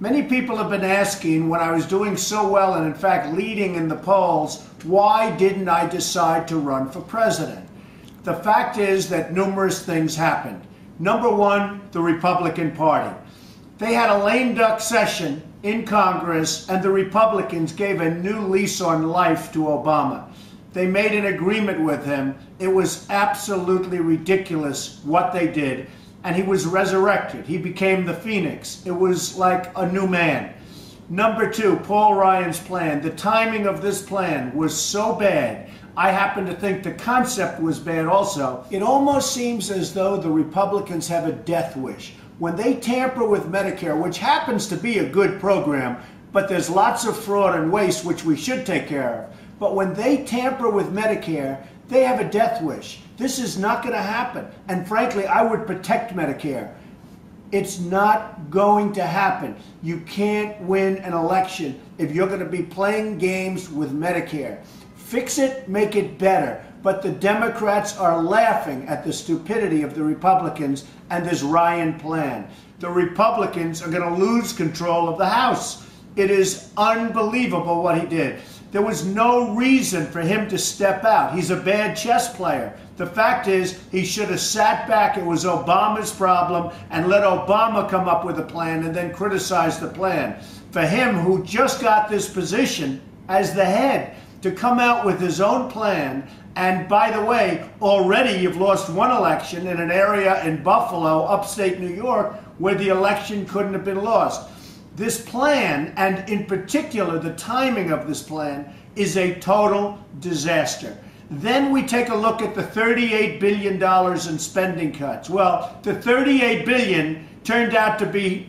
Many people have been asking, when I was doing so well and in fact leading in the polls, why didn't I decide to run for president? The fact is that numerous things happened. Number one, the Republican Party. They had a lame duck session in Congress, and the Republicans gave a new lease on life to Obama. They made an agreement with him. It was absolutely ridiculous what they did. And he was resurrected. He became the Phoenix. It was like a new man. Number two, Paul Ryan's plan. The timing of this plan was so bad. I happen to think the concept was bad also. It almost seems as though the Republicans have a death wish. When they tamper with Medicare, which happens to be a good program, but there's lots of fraud and waste which we should take care of. But when they tamper with Medicare, they have a death wish. This is not going to happen. And frankly, I would protect Medicare. It's not going to happen. You can't win an election if you're going to be playing games with Medicare. Fix it, make it better. But the Democrats are laughing at the stupidity of the Republicans and this Ryan plan. The Republicans are going to lose control of the House. It is unbelievable what he did. There was no reason for him to step out. He's a bad chess player. The fact is, he should have sat back. It was Obama's problem, and let Obama come up with a plan and then criticize the plan. For him, who just got this position as the head, to come out with his own plan, and by the way, already you've lost one election in an area in Buffalo, upstate New York, where the election couldn't have been lost. This plan, and in particular the timing of this plan, is a total disaster. Then we take a look at the $38 billion in spending cuts. Well, the $38 billion turned out to be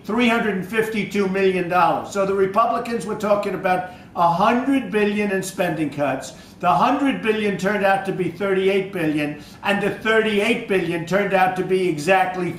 $352 million. So the Republicans were talking about $100 billion in spending cuts. The $100 billion turned out to be $38 billion, and the $38 billion turned out to be exactly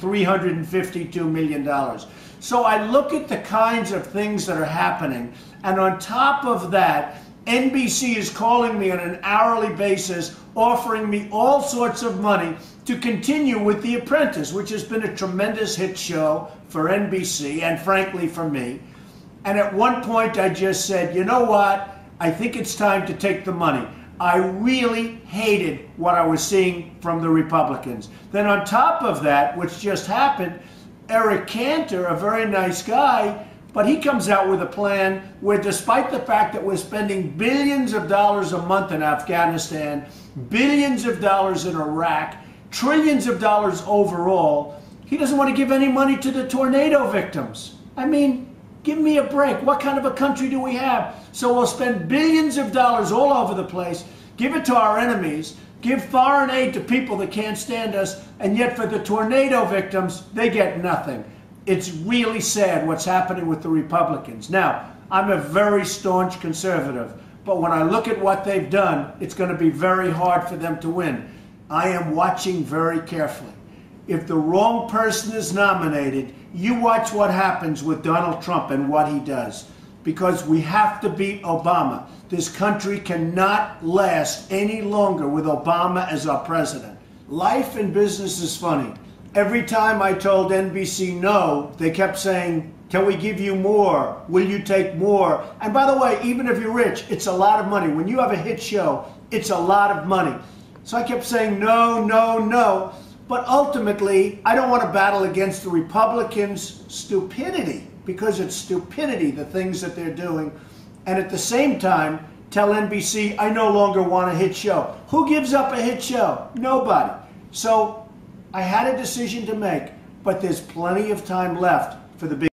$352 million. So I look at the kinds of things that are happening, and on top of that, NBC is calling me on an hourly basis, offering me all sorts of money to continue with The Apprentice, which has been a tremendous hit show for NBC and frankly for me. And at one point I just said, you know what? I think it's time to take the money. I really hated what I was seeing from the Republicans. Then on top of that, which just happened, Eric Cantor, a very nice guy, but he comes out with a plan where, despite the fact that we're spending billions of dollars a month in Afghanistan, billions of dollars in Iraq, trillions of dollars overall, he doesn't want to give any money to the tornado victims. I mean, give me a break. What kind of a country do we have? So we'll spend billions of dollars all over the place, give it to our enemies, give foreign aid to people that can't stand us, and yet for the tornado victims, they get nothing. It's really sad what's happening with the Republicans. Now, I'm a very staunch conservative, but when I look at what they've done, it's going to be very hard for them to win. I am watching very carefully. If the wrong person is nominated, you watch what happens with Donald Trump and what he does. Because we have to beat Obama. This country cannot last any longer with Obama as our president. Life and business is funny. Every time I told NBC no, they kept saying, can we give you more? Will you take more? And by the way, even if you're rich, it's a lot of money. When you have a hit show, it's a lot of money. So I kept saying no, no, no. But ultimately, I don't want to battle against the Republicans' stupidity, because it's stupidity, the things that they're doing. And at the same time, tell NBC, I no longer want a hit show. Who gives up a hit show? Nobody. So I had a decision to make, but there's plenty of time left for the big